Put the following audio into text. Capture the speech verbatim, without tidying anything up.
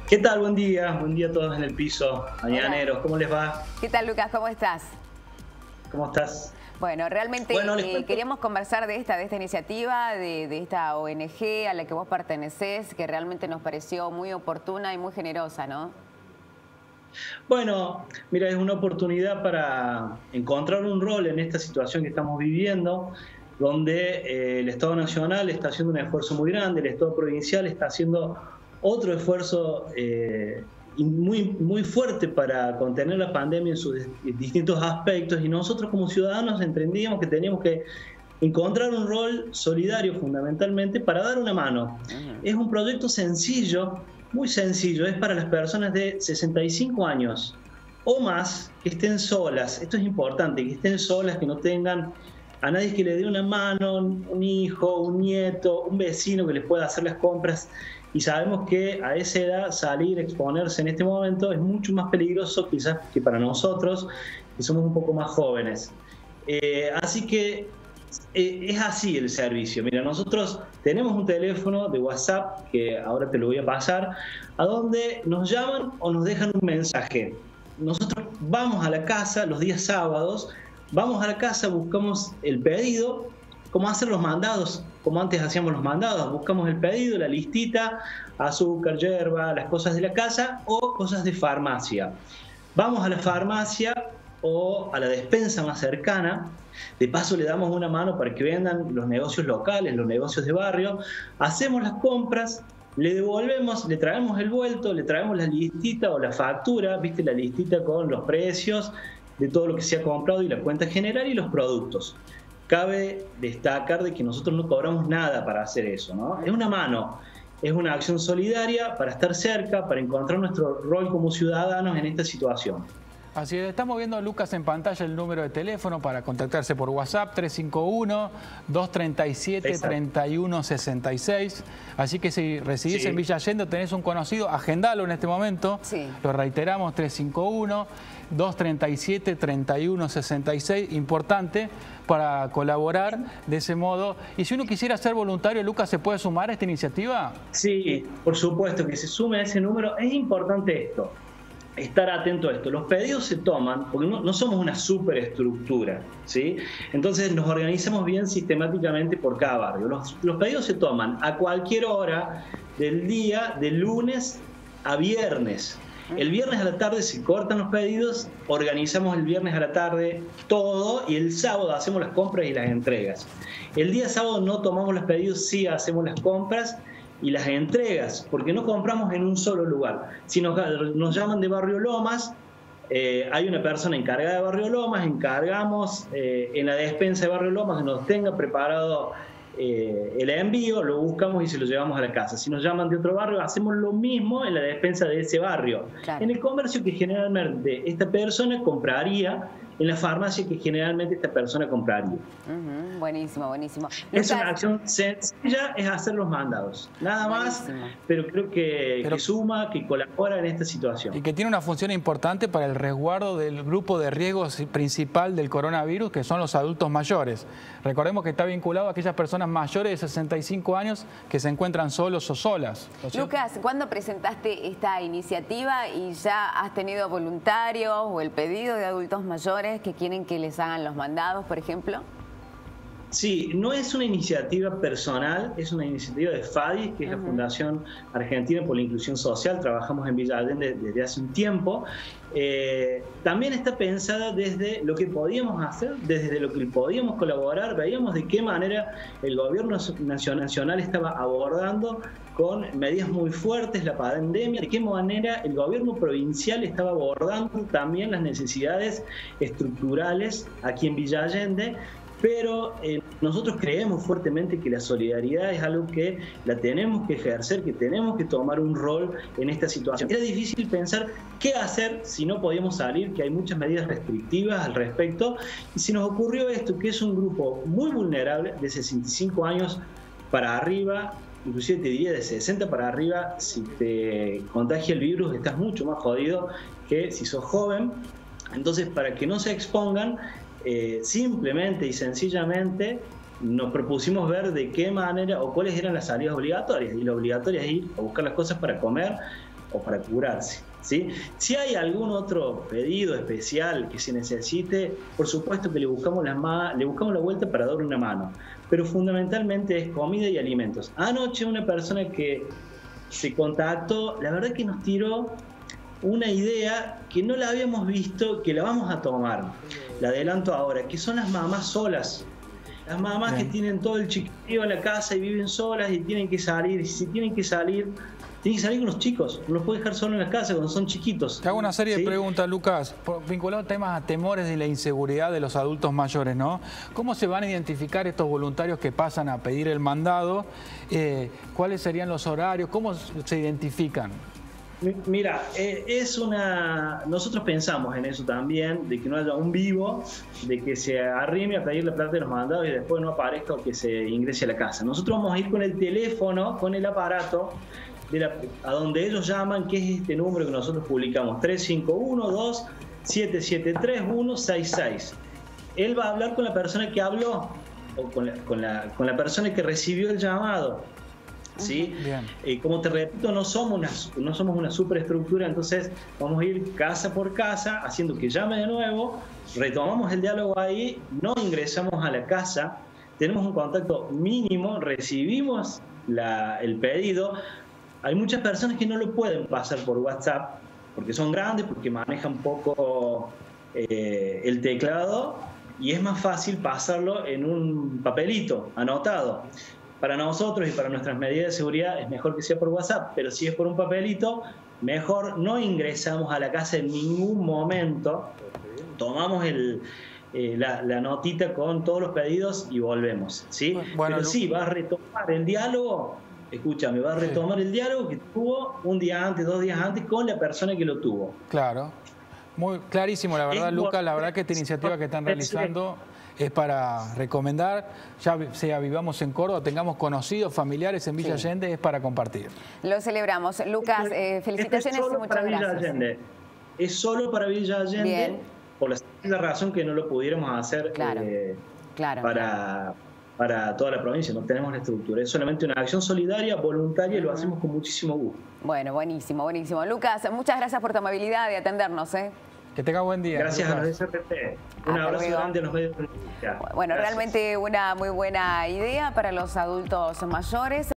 ¿Qué tal? Buen día, buen día a todos en el piso, mañaneros, ¿cómo les va? ¿Qué tal, Lucas? ¿Cómo estás? ¿Cómo estás? Bueno, realmente bueno, eh, queríamos conversar de esta, de esta iniciativa, de, de esta O N G a la que vos pertenecés, que realmente nos pareció muy oportuna y muy generosa, ¿no? Bueno, mira, es una oportunidad para encontrar un rol en esta situación que estamos viviendo, donde eh, el Estado Nacional está haciendo un esfuerzo muy grande, el Estado Provincial está haciendo otro esfuerzo eh, muy, muy fuerte para contener la pandemia en sus distintos aspectos, y nosotros como ciudadanos entendíamos que teníamos que encontrar un rol solidario fundamentalmente para dar una mano. Uh-huh. Es un proyecto sencillo, muy sencillo, es para las personas de sesenta y cinco años o más que estén solas. Esto es importante, que estén solas, que no tengan a nadie que le dé una mano, un hijo, un nieto, un vecino que les pueda hacer las compras. Y sabemos que a esa edad salir, exponerse en este momento es mucho más peligroso quizás que para nosotros, que somos un poco más jóvenes. Eh, así que eh, es así el servicio. Mira, nosotros tenemos un teléfono de WhatsApp, que ahora te lo voy a pasar, a donde nos llaman o nos dejan un mensaje. Nosotros vamos a la casa los días sábados, vamos a la casa, buscamos el pedido, como hacer los mandados, como antes hacíamos los mandados, buscamos el pedido, la listita, azúcar, yerba, las cosas de la casa o cosas de farmacia. Vamos a la farmacia o a la despensa más cercana, de paso le damos una mano para que vendan los negocios locales, los negocios de barrio, hacemos las compras, le devolvemos, le traemos el vuelto, le traemos la listita o la factura, viste, la listita con los precios de todo lo que se ha comprado y la cuenta general y los productos. Cabe destacar de que nosotros no cobramos nada para hacer eso, ¿no? Es una mano, es una acción solidaria para estar cerca, para encontrar nuestro rol como ciudadanos en esta situación. Así es, estamos viendo, Lucas, en pantalla el número de teléfono para contactarse por WhatsApp, tres cinco uno, dos tres siete, tres uno seis seis. Así que si residís sí. en Villa Allende, tenés un conocido, agendalo en este momento. Sí. Lo reiteramos, tres cinco uno, dos tres siete, tres uno seis seis. Importante para colaborar de ese modo. Y si uno quisiera ser voluntario, Lucas, ¿se puede sumar a esta iniciativa? Sí, por supuesto, que se sume a ese número. Es importante esto. Estar atento a esto. Los pedidos se toman, porque no, no somos una superestructura, ¿sí? Entonces nos organizamos bien sistemáticamente por cada barrio. Los, los pedidos se toman a cualquier hora del día, de lunes a viernes. El viernes a la tarde se cortan los pedidos, organizamos el viernes a la tarde todo y el sábado hacemos las compras y las entregas. El día sábado no tomamos los pedidos, sí hacemos las compras y las entregas, porque no compramos en un solo lugar. Si nos, nos llaman de Barrio Lomas, eh, hay una persona encargada de Barrio Lomas, encargamos eh, en la despensa de Barrio Lomas que nos tenga preparado eh, el envío, lo buscamos y se lo llevamos a la casa. Si nos llaman de otro barrio, hacemos lo mismo en la despensa de ese barrio. Claro. En el comercio que generalmente esta persona compraría, en la farmacia que generalmente esta persona compraría. Uh-huh. Buenísimo, buenísimo. Es Lucas, una acción sencilla, es hacer los mandados. Nada buenísimo. más, pero creo que, pero, que suma, que colabora en esta situación. Y que tiene una función importante para el resguardo del grupo de riesgo principal del coronavirus, que son los adultos mayores. Recordemos que está vinculado a aquellas personas mayores de sesenta y cinco años que se encuentran solos o solas. Lucas, ¿cuándo presentaste esta iniciativa y ya has tenido voluntarios o el pedido de adultos mayores que quieren que les hagan los mandados, por ejemplo? Sí, no es una iniciativa personal, es una iniciativa de FADI, que es uh-huh. la Fundación Argentina por la Inclusión Social. Trabajamos en Villa Allende desde hace un tiempo. Eh, también está pensada desde lo que podíamos hacer, desde lo que podíamos colaborar. Veíamos de qué manera el gobierno nacional estaba abordando con medidas muy fuertes la pandemia, de qué manera el gobierno provincial estaba abordando también las necesidades estructurales aquí en Villa Allende. Pero eh, nosotros creemos fuertemente que la solidaridad es algo que la tenemos que ejercer, que tenemos que tomar un rol en esta situación. Era difícil pensar qué hacer si no podíamos salir, que hay muchas medidas restrictivas al respecto, y se nos ocurrió esto, que es un grupo muy vulnerable, de sesenta y cinco años para arriba, inclusive te diría de sesenta para arriba. Si te contagia el virus estás mucho más jodido que si sos joven. Entonces, para que no se expongan, Eh, simplemente y sencillamente nos propusimos ver de qué manera o cuáles eran las salidas obligatorias, y lo obligatorio es ir a buscar las cosas para comer o para curarse, ¿sí? Si hay algún otro pedido especial que se necesite, por supuesto que le buscamos la, ma le buscamos la vuelta para dar una mano, pero fundamentalmente es comida y alimentos. Anoche una persona que se contactó, la verdad que nos tiró una idea que no la habíamos visto, que la vamos a tomar. La adelanto ahora, que son las mamás solas. Las mamás Bien. que tienen todo el chiquillo en la casa y viven solas y tienen que salir. Y si tienen que salir, tienen que salir con los chicos. No los puedes dejar solos en la casa cuando son chiquitos. Te hago una serie ¿sí? de preguntas, Lucas, vinculado a temas a temores y la inseguridad de los adultos mayores, ¿no? ¿Cómo se van a identificar estos voluntarios que pasan a pedir el mandado? Eh, ¿Cuáles serían los horarios? ¿Cómo se identifican? Mira, eh, es una... nosotros pensamos en eso también, de que no haya un vivo, de que se arrime a pedir la plata de los mandados y después no aparezca o que se ingrese a la casa. Nosotros vamos a ir con el teléfono, con el aparato, de la, a donde ellos llaman, que es este número que nosotros publicamos, tres cinco uno, dos siete siete tres, uno seis seis. Él va a hablar con la persona que habló, o con la, con la, con la persona que recibió el llamado. ¿Sí? Eh, como te repito, no somos una, no somos una superestructura, entonces vamos a ir casa por casa haciendo que llame de nuevo, retomamos el diálogo ahí, no ingresamos a la casa, tenemos un contacto mínimo, recibimos la, el pedido. Hay muchas personas que no lo pueden pasar por WhatsApp porque son grandes, porque manejan poco eh, el teclado y es más fácil pasarlo en un papelito anotado. Para nosotros y para nuestras medidas de seguridad es mejor que sea por WhatsApp, pero si es por un papelito, mejor no ingresamos a la casa en ningún momento, tomamos el, eh, la, la notita con todos los pedidos y volvemos, ¿sí? Bueno, pero sí, va a retomar el diálogo, escúchame, va a retomar sí. el diálogo que tuvo un día antes, dos días antes con la persona que lo tuvo. Claro, muy clarísimo, la verdad, Lucas, la verdad que esta iniciativa que están realizando es para recomendar, ya sea vivamos en Córdoba, tengamos conocidos, familiares en Villa sí. Allende, es para compartir. Lo celebramos. Lucas, eh, felicitaciones es y muchas gracias. Allende. Es solo para Villa Allende, Bien. por la, la razón que no lo pudiéramos hacer claro. Eh, claro, para, claro. para toda la provincia, no tenemos la estructura, es solamente una acción solidaria, voluntaria, y lo hacemos con muchísimo gusto. Bueno, buenísimo, buenísimo. Lucas, muchas gracias por tu amabilidad de atendernos, ¿eh? Que tenga buen día. Gracias Lucas. a los S R P. Un Hasta abrazo luego. grande a los medios de comunicación. Bueno, Gracias. realmente una muy buena idea para los adultos mayores.